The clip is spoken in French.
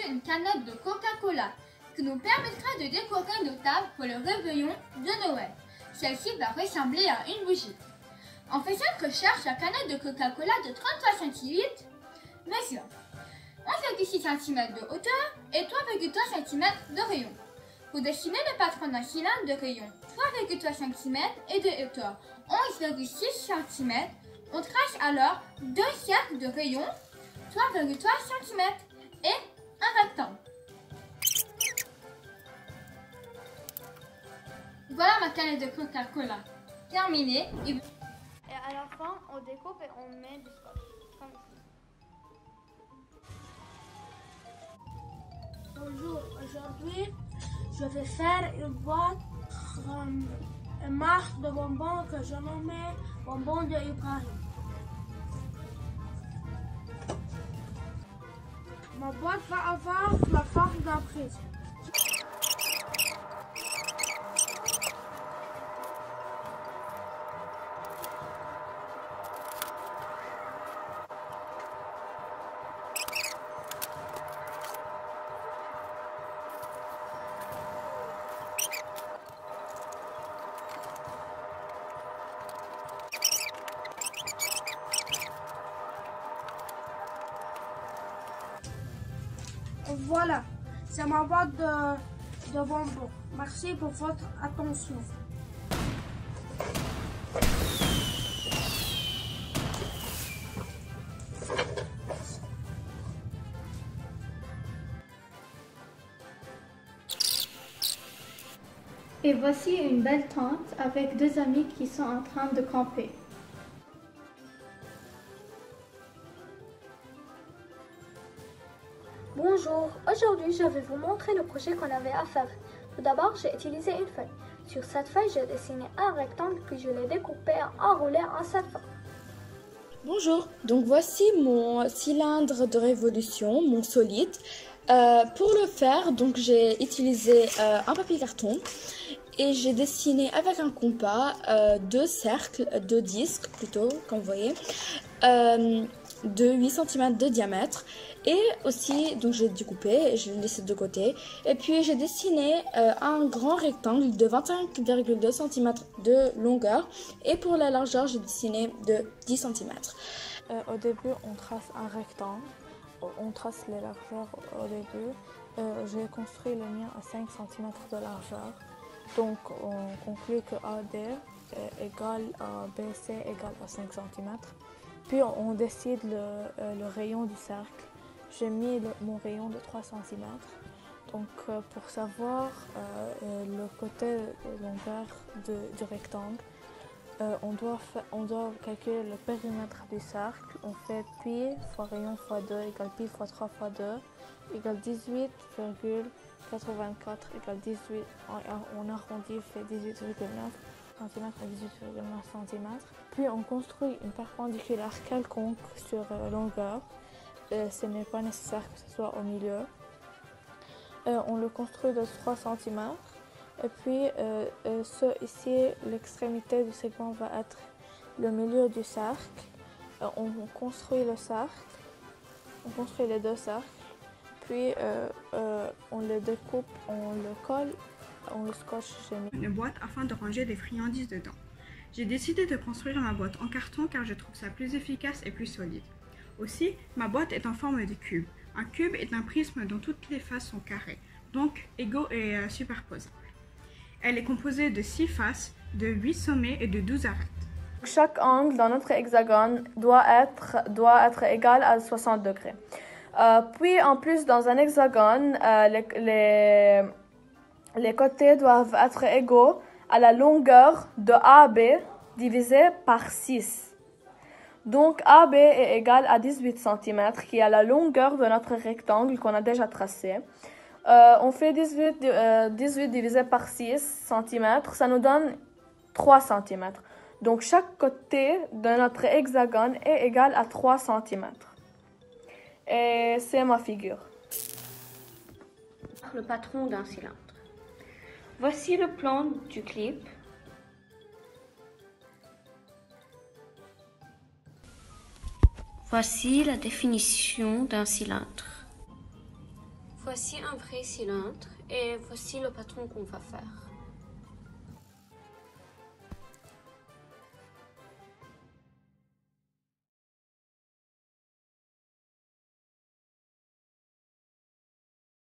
une canette de Coca-Cola qui nous permettra de décorer nos tables pour le réveillon de Noël. Celle-ci va ressembler à une bougie. En faisant une recherche, la canette de Coca-Cola de 33 centilitres mesure 11,6 cm de hauteur et 3,3 cm de rayon. Pour dessiner le patron d'un cylindre de rayon 3,3 cm et de hauteur 11,6 cm, on trace alors deux cercles de rayon 3,3 cm et un rectangle. Voilà ma canette de Coca-Cola terminée. Et à la fin, on découpe et on met du scotch. Comme ici. Bonjour, aujourd'hui je vais faire une boîte une marque de bonbons que je nommais bonbons de Ibrahim. Ma boîte va avoir la forme d'un prisme. Voilà, c'est ma boîte de bonbons. Merci pour votre attention. Et voici une belle tente avec deux amis qui sont en train de camper. Bonjour, aujourd'hui je vais vous montrer le projet qu'on avait à faire. Tout d'abord, j'ai utilisé une feuille. Sur cette feuille, j'ai dessiné un rectangle puis je l'ai découpé et enroulé en cette forme. Bonjour, donc voici mon cylindre de révolution, mon solide. Pour le faire, donc j'ai utilisé un papier carton et j'ai dessiné avec un compas deux cercles, deux disques plutôt, comme vous voyez, de 8 cm de diamètre. Et aussi, donc j'ai découpé et je l'ai laissé de côté. Et puis j'ai dessiné un grand rectangle de 25,2 cm de longueur. Et pour la largeur, j'ai dessiné de 10 cm. Au début, on trace un rectangle. On trace les largeurs au début. J'ai construit le mien à 5 cm de largeur. Donc on conclut que AD égale à BC égale à 5 cm. Puis on décide le rayon du cercle. J'ai mis mon rayon de 3 cm. Donc pour savoir le côté de longueur du rectangle, on doit calculer le périmètre du cercle. On fait pi fois rayon fois 2 égale pi fois 3 fois 2 égale 18,84 égale 18. On arrondit, fait 18,9 cm à 18,9 cm. Puis on construit une perpendiculaire quelconque sur longueur. Ce n'est pas nécessaire que ce soit au milieu. On le construit de 3 cm. Et puis ici, l'extrémité du segment va être le milieu du cercle. On construit le cercle, on construit les deux cercles, puis on le découpe, on le colle, on le scotche. J'ai mis une boîte afin de ranger des friandises dedans. J'ai décidé de construire ma boîte en carton car je trouve ça plus efficace et plus solide. Aussi, ma boîte est en forme de cube. Un cube est un prisme dont toutes les faces sont carrées, donc égaux et superposés. Elle est composée de 6 faces, de 8 sommets et de 12 arêtes. Chaque angle dans notre hexagone doit être égal à 60 degrés. Puis en plus, dans un hexagone, les côtés doivent être égaux à la longueur de AB divisé par 6. Donc AB est égal à 18 cm, qui est la longueur de notre rectangle qu'on a déjà tracé. On fait 18 divisé par 6 cm, ça nous donne 3 cm. Donc chaque côté de notre hexagone est égal à 3 cm. Et c'est ma figure. Le patron d'un cylindre. Voici le plan du clip. Voici la définition d'un cylindre. Voici un vrai cylindre et voici le patron qu'on va faire.